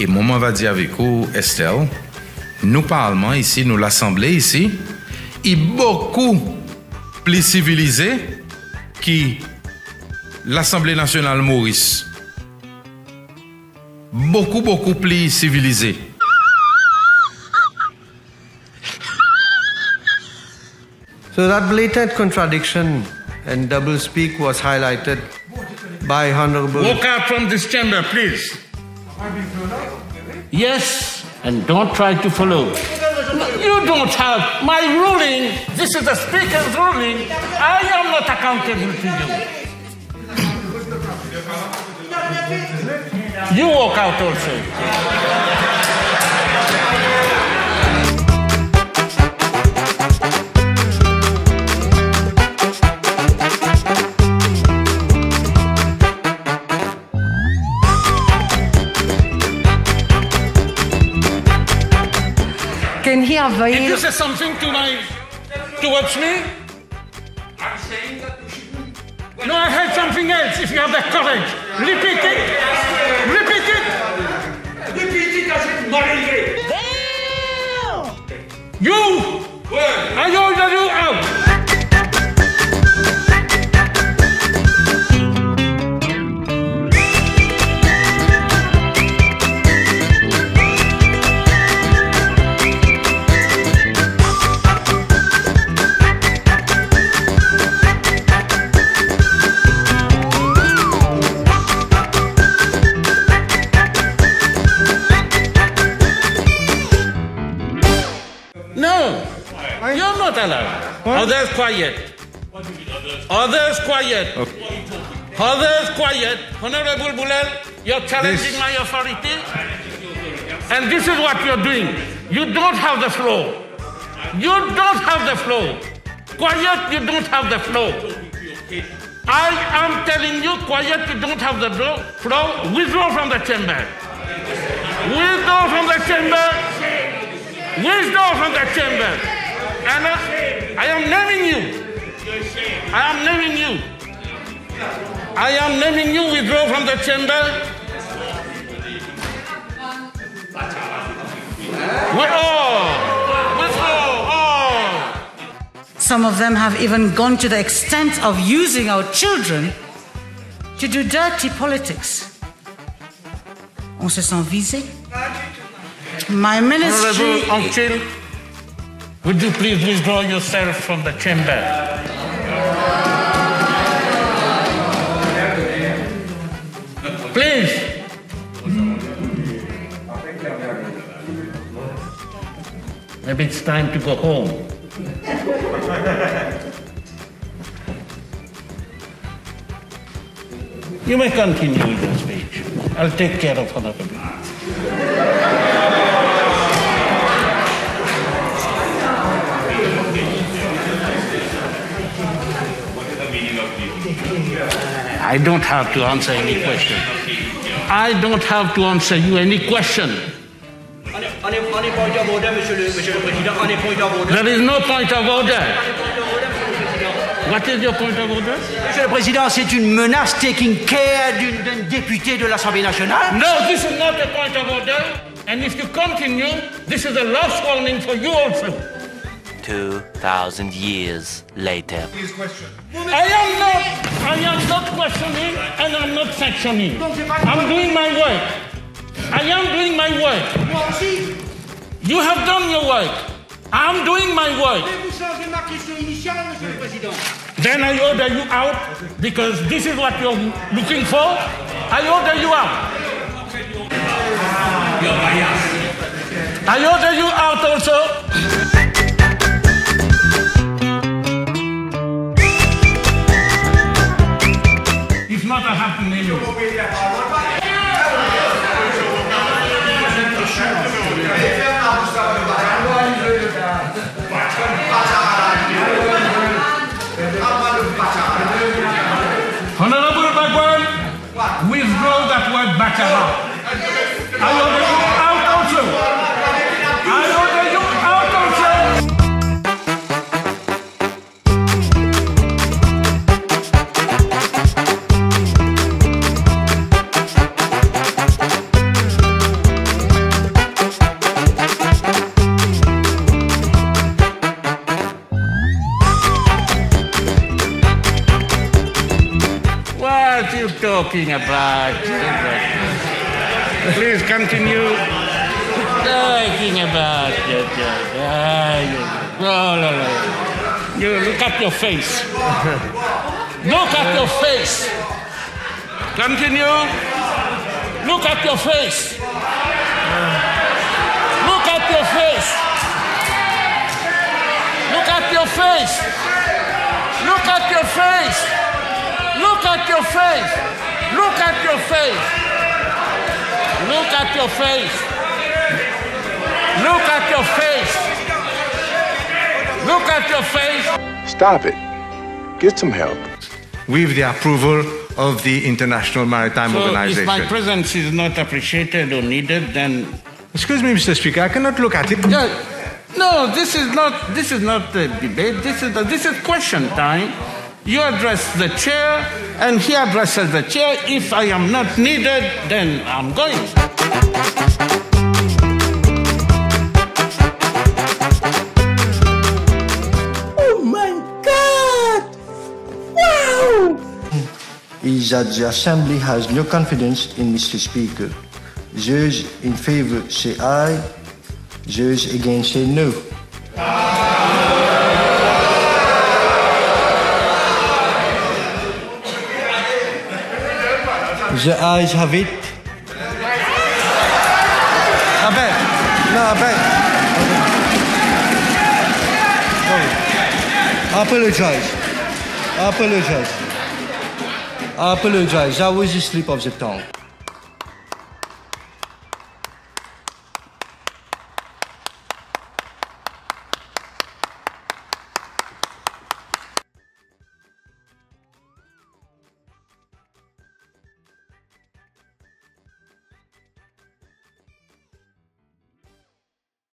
Et moi, va dire avec vous, Estelle, nous, Parlement, ici, nous, l'Assemblée, ici, est beaucoup plus civilisé que l'Assemblée nationale Maurice. Beaucoup plus civilisé. So that blatant contradiction and doublespeak was highlighted by Honorable... Walk out from this chamber, please. Yes, and don't try to follow. You don't have my ruling. This is the Speaker's ruling. I am not accountable to you. You walk out also. Can he avail... Did you say something towards me? I'm saying that you shouldn't... No, I heard something else. If you have the courage, repeat it. Repeat it. Repeat it as it morally. You! Where? I order you out. You're not allowed. Others quiet. Others quiet. Okay. Others quiet. Honorable Boulel, you're challenging my authority. And this is what you're doing. You don't have the floor. You don't have the floor. Quiet, you don't have the floor. I am telling you, quiet, you don't have the floor. Withdraw from the chamber. Withdraw from the chamber. Withdraw from the chamber. And I am naming you. I am naming you. I am naming you. Withdraw from the chamber. Withdraw. Some of them have even gone to the extent of using our children to do dirty politics. On se sent visé. My ministry... Uncle, would you please withdraw yourself from the chamber? Please. Maybe it's time to go home. You may continue with your speech. I'll take care of Honorable. I don't have to answer any question. I don't have to answer you any question. There is no point of order. What is your point of order? Monsieur le Président, c'est une menace taking care d'un député de l'Assemblée nationale. No, this is not a point of order. And if you continue, this is a last warning for you also. 2,000 years later. I am not questioning and I'm not sanctioning. I'm doing my work. I am doing my work. You have done your work. I'm doing my work. Then I order you out because this is what you're looking for. I order you out. I order you out also. If not, I have to name you. Honorable Bagwan, withdraw that word Baccarat. I order you out also. I order you out also. talking about? Please continue. Talking about. You look at your face. Look at your face. Continue. Look at your face. Look at your face. Look at your face. Look at your face. Look at your face. Look at your face. Look at your face. Look at your face. Look at your face. Stop it. Get some help. With the approval of the International Maritime Organization. If my presence is not appreciated or needed, then... Excuse me, Mr. Speaker, I cannot look at it. No, this is not the debate. This is question time. You address the chair, and he addresses the chair. If I am not needed, then I'm going. Oh my God! Wow! Is that the Assembly has no confidence in Mr. Speaker. Those in favor say aye. Those against say no. The ayes have it. I apologize. That was a slip of the tongue.